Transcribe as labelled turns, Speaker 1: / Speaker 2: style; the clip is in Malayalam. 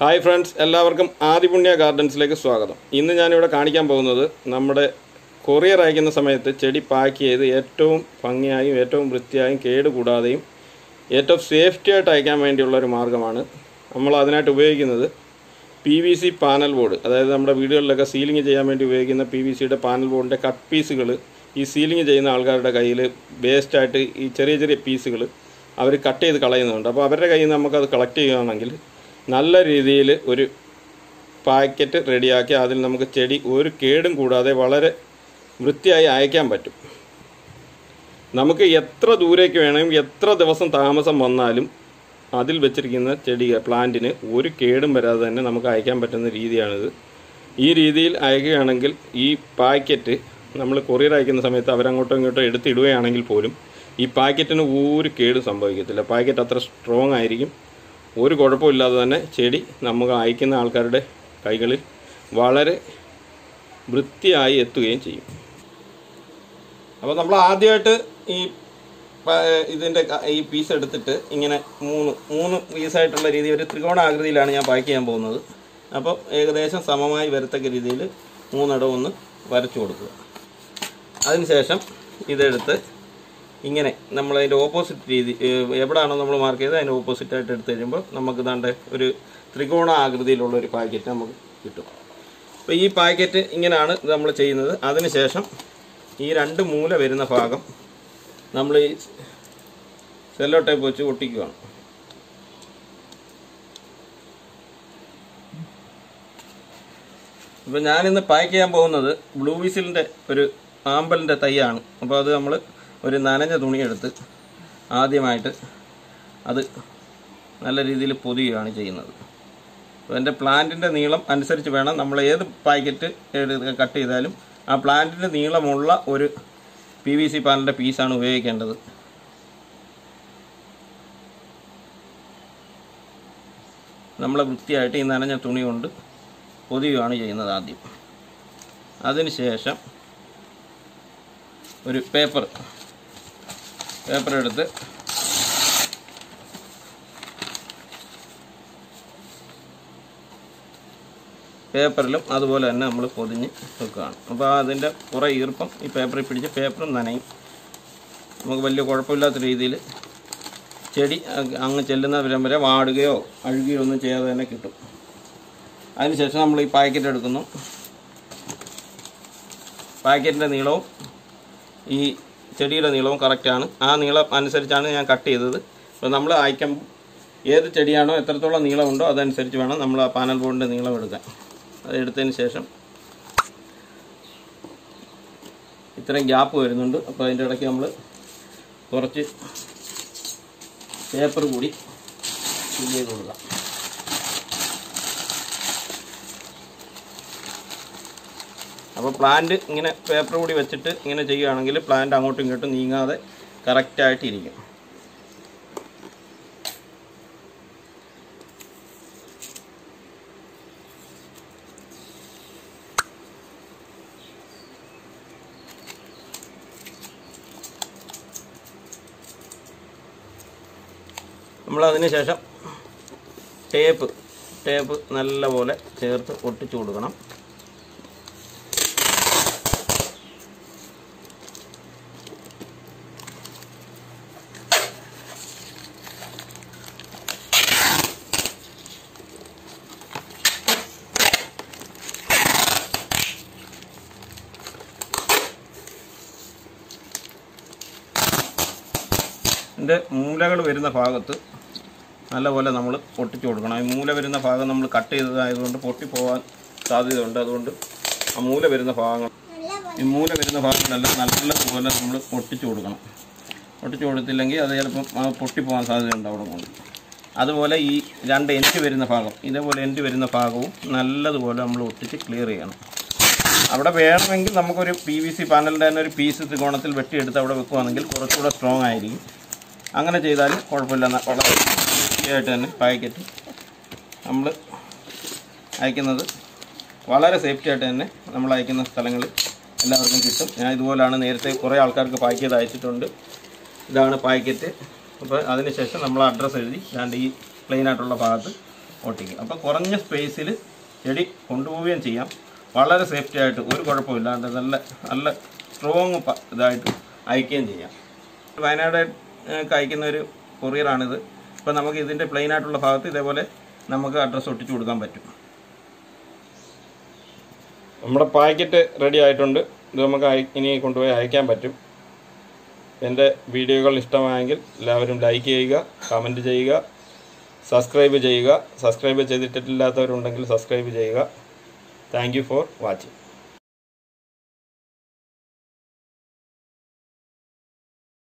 Speaker 1: ഹായ് ഫ്രണ്ട്സ്, എല്ലാവർക്കും ആദിപുണ്യ ഗാർഡൻസിലേക്ക് സ്വാഗതം. ഇന്ന് ഞാനിവിടെ കാണിക്കാൻ പോകുന്നത് നമ്മുടെ കൊറിയർ അയക്കുന്ന സമയത്ത് ചെടി പാക്ക് ചെയ്ത് ഏറ്റവും ഭംഗിയായും ഏറ്റവും വൃത്തിയായും കേടുകൂടാതെയും ഏറ്റവും സേഫ്റ്റി ആയിട്ട് അയക്കാൻ വേണ്ടിയുള്ള ഒരു മാർഗ്ഗമാണ്. നമ്മൾ അതിനായിട്ട് ഉപയോഗിക്കുന്നത് PVC പാനൽ ബോർഡ്. അതായത് നമ്മുടെ വീടുകളിലൊക്കെ സീലിംഗ് ചെയ്യാൻ വേണ്ടി ഉപയോഗിക്കുന്ന PVCയുടെ പാനൽ ബോർഡിൻ്റെ കട്ട് പീസുകൾ ഈ സീലിംഗ് ചെയ്യുന്ന ആൾക്കാരുടെ കയ്യിൽ വേസ്റ്റായിട്ട് ഈ ചെറിയ ചെറിയ പീസുകൾ അവർ കട്ട് ചെയ്ത് കളയുന്നുണ്ട്. അപ്പോൾ അവരുടെ കയ്യിൽ നിന്ന് നമുക്കത് കളക്ട് ചെയ്യുകയാണെങ്കിൽ നല്ല രീതിയിൽ ഒരു പാക്കറ്റ് റെഡിയാക്കി അതിൽ നമുക്ക് ചെടി ഒരു കേടും കൂടാതെ വളരെ വൃത്തിയായി അയക്കാൻ പറ്റും. നമുക്ക് എത്ര ദൂരേക്ക് വേണമെങ്കിലും എത്ര ദിവസം താമസം വന്നാലും അതിൽ വെച്ചിരിക്കുന്ന ചെടി പ്ലാന്റിന് ഒരു കേടും വരാതെ തന്നെ നമുക്ക് അയക്കാൻ പറ്റുന്ന രീതിയാണിത്. ഈ രീതിയിൽ അയക്കുകയാണെങ്കിൽ ഈ പാക്കറ്റ് നമ്മൾ കൊറിയർ അയക്കുന്ന സമയത്ത് അവരങ്ങോട്ടോ ഇങ്ങോട്ടോ എടുത്തിടുകയാണെങ്കിൽ പോലും ഈ പാക്കറ്റിന് ഒരു കേടും സംഭവിക്കത്തില്ല. പാക്കറ്റ് അത്ര സ്ട്രോങ് ആയിരിക്കും. ഒരു കുഴപ്പമില്ലാതെ തന്നെ ചെടി നമുക്ക് അയക്കുന്ന ആൾക്കാരുടെ കൈകളിൽ വളരെ വൃത്തിയായി എത്തുകയും ചെയ്യും. അപ്പോൾ നമ്മൾ ആദ്യമായിട്ട് ഇതിൻ്റെ ഈ പീസ് എടുത്തിട്ട് ഇങ്ങനെ മൂന്ന് പീസായിട്ടുള്ള രീതി ഒരു ത്രികോണാകൃതിയിലാണ് ഞാൻ പാക്ക് ചെയ്യാൻ പോകുന്നത്. അപ്പോൾ ഏകദേശം സമമായി വരത്തക്ക രീതിയിൽ മൂന്നിടം ഒന്ന് വരച്ചു കൊടുക്കുക. അതിനുശേഷം ഇതെടുത്ത് ഇങ്ങനെ നമ്മളതിൻ്റെ ഓപ്പോസിറ്റ് രീതി എവിടെയാണോ നമ്മൾ മാർക്ക് ചെയ്തത് അതിൻ്റെ ഓപ്പോസിറ്റായിട്ട് എടുത്ത് കഴിയുമ്പോൾ നമുക്ക് ദാണ്ട് ഒരു ത്രികോണ ആകൃതിയിലുള്ളൊരു പാക്കറ്റ് നമുക്ക് കിട്ടും. അപ്പോൾ ഈ പാക്കറ്റ് ഇങ്ങനെയാണ് നമ്മൾ ചെയ്യുന്നത്. അതിനുശേഷം ഈ രണ്ട് മൂല വരുന്ന ഭാഗം നമ്മൾ ഈ സെല്ലോ ടേപ്പ് വെച്ച് ഒട്ടിക്കുകയാണ്. ഇപ്പോൾ ഞാനിന്ന് പാക്ക് ചെയ്യാൻ പോകുന്നത് ബ്ലൂ വിസിലിൻ്റെ ഒരു ആമ്പലിൻ്റെ തൈയാണ്. അപ്പോൾ അത് നമ്മൾ ഒരു നനഞ്ഞ തുണിയെടുത്ത് ആദ്യമായിട്ട് അത് നല്ല രീതിയിൽ പൊതിയുകയാണ് ചെയ്യുന്നത്. അപ്പോൾ എൻ്റെ പ്ലാന്റിൻ്റെ നീളം അനുസരിച്ച് വേണം നമ്മൾ ഏത് പാക്കറ്റ് കട്ട് ചെയ്താലും ആ പ്ലാന്റിൻ്റെ നീളമുള്ള ഒരു PVC പാനലിൻ്റെ പീസാണ് ഉപയോഗിക്കേണ്ടത്. നമ്മൾ വൃത്തിയായിട്ട് ഈ നനഞ്ഞ തുണി കൊണ്ട് പൊതിയുകയാണ് ചെയ്യുന്നത് ആദ്യം. അതിനുശേഷം ഒരു പേപ്പർ എടുത്ത് പേപ്പറിലും അതുപോലെ തന്നെ നമ്മൾ പൊതിഞ്ഞ് വെക്കുകയാണ്. അപ്പോൾ അതിൻ്റെ കുറേ ഈർപ്പം ഈ പേപ്പറിൽ പിടിച്ച് പേപ്പറും നനയും. നമുക്ക് വലിയ കുഴപ്പമില്ലാത്ത രീതിയിൽ ചെടി അങ്ങ് ചെല്ലുന്ന വിധം വരെ വാടുകയോ അഴുകുകയോ ഒന്നും ചെയ്യാതെ തന്നെ കിട്ടും. അതിനുശേഷം നമ്മൾ ഈ പാക്കറ്റ് എടുക്കുന്നു. പാക്കറ്റിൻ്റെ നീളവും ഈ ചെടിയുടെ നീളവും കറക്റ്റാണ്. ആ നീളം അനുസരിച്ചാണ് ഞാൻ കട്ട് ചെയ്തത്. അപ്പോൾ നമ്മൾ അയക്കുമ്പോൾ ഏത് ചെടിയാണോ എത്രത്തോളം നീളമുണ്ടോ അതനുസരിച്ച് വേണം നമ്മൾ ആ പാനൽ ബോർഡിൻ്റെ നീളം എടുക്കാൻ. അതെടുത്തതിന് ശേഷം ഇത്രയും ഗ്യാപ്പ് വരുന്നുണ്ട്. അപ്പോൾ അതിൻ്റെ ഇടയ്ക്ക് നമ്മൾ കുറച്ച് പേപ്പർ കൂടി ഫില്ല് ചെയ്ത് കൊടുക്കാം. അപ്പോൾ പ്ലാന്റ് ഇങ്ങനെ പേപ്പർ കൂടി വെച്ചിട്ട് ഇങ്ങനെ ചെയ്യുകയാണെങ്കിൽ പ്ലാന്റ് അങ്ങോട്ടും ഇങ്ങോട്ടും നീങ്ങാതെ കറക്റ്റായിട്ടിരിക്കും. നമ്മളതിന് ശേഷം ടേപ്പ് നല്ലപോലെ ചേർത്ത് ഒട്ടിച്ചു കൊടുക്കണം. ഇതിൻ്റെ മൂലകൾ വരുന്ന ഭാഗത്ത് നല്ലപോലെ നമ്മൾ പൊട്ടിച്ചു കൊടുക്കണം. ഈ മൂല വരുന്ന ഭാഗം നമ്മൾ കട്ട് ചെയ്തതായതുകൊണ്ട് പൊട്ടിപ്പോകാൻ സാധ്യതയുണ്ട്. അതുകൊണ്ട് ആ മൂല വരുന്ന ഭാഗങ്ങളെല്ലാം നല്ലതുപോലെ നമ്മൾ ഒട്ടിച്ചു കൊടുക്കണം. ഒട്ടിച്ചു കൊടുത്തില്ലെങ്കിൽ അത് ചിലപ്പം പൊട്ടിപ്പോകാൻ സാധ്യതയുണ്ട് അവിടെ കൊണ്ട്. അതുപോലെ ഈ രണ്ട് എൻഡ് വരുന്ന ഭാഗം ഇതേപോലെ എൻഡ് വരുന്ന ഭാഗവും നല്ലതുപോലെ നമ്മൾ ഒട്ടിച്ച് ക്ലിയർ ചെയ്യണം. അവിടെ വേണമെങ്കിൽ നമുക്കൊരു PVC പാനലിൻ്റെ തന്നെ ഒരു പീസ് ത്രികോണത്തിൽ വെട്ടിയെടുത്ത് അവിടെ വെക്കുകയാണെങ്കിൽ കുറച്ചുകൂടെ സ്ട്രോങ് ആയിരിക്കും. അങ്ങനെ ചെയ്താലും കുഴപ്പമില്ല. വളരെ വൃത്തിയായിട്ട് തന്നെ പാക്കറ്റ് നമ്മൾ അയക്കുന്നത് വളരെ സേഫ്റ്റി ആയിട്ട് തന്നെ നമ്മൾ അയക്കുന്ന സ്ഥലങ്ങളിൽ എല്ലാവർക്കും കിട്ടും. ഞാൻ ഇതുപോലാണ് നേരത്തെ കുറേ ആൾക്കാർക്ക് പാക്ക് ചെയ്ത് അയച്ചിട്ടുണ്ട്. ഇതാണ് പാക്കറ്റ്. അപ്പോൾ അതിനുശേഷം നമ്മൾ അഡ്രസ്സ് എഴുതി ഈ പ്ലെയിൻ ആയിട്ടുള്ള ഭാഗത്ത് ഒട്ടിക്കും. അപ്പോൾ കുറഞ്ഞ സ്പേസിൽ ചെടി കൊണ്ടുപോവുകയും ചെയ്യാം. വളരെ സേഫ്റ്റി ആയിട്ട് ഒരു കുഴപ്പമില്ലാണ്ട് നല്ല നല്ല സ്ട്രോങ് ഇതായിട്ട് അയക്കുകയും ചെയ്യാം. വയനാട് അയക്കുന്ന ഒരു കൊറിയറാണിത്. ഇപ്പോൾ നമുക്ക് ഇതിൻ്റെ പ്ലെയിൻ ആയിട്ടുള്ള ഭാഗത്ത് ഇതേപോലെ നമുക്ക് അഡ്രസ്സ് ഒട്ടിച്ചു കൊടുക്കാൻ പറ്റും. നമ്മുടെ പാക്കറ്റ് റെഡി ആയിട്ടുണ്ട്. ഇത് നമുക്ക് ഇനി കൊണ്ടുപോയി അയക്കാൻ പറ്റും. എൻ്റെ വീഡിയോകൾ ഇഷ്ടമായെങ്കിൽ എല്ലാവരും ലൈക്ക് ചെയ്യുക, കമൻറ്റ് ചെയ്യുക, സബ്സ്ക്രൈബ് ചെയ്യുക. സബ്സ്ക്രൈബ് ചെയ്തിട്ടില്ലാത്തവരുണ്ടെങ്കിൽ സബ്സ്ക്രൈബ് ചെയ്യുക. Thank you for watching.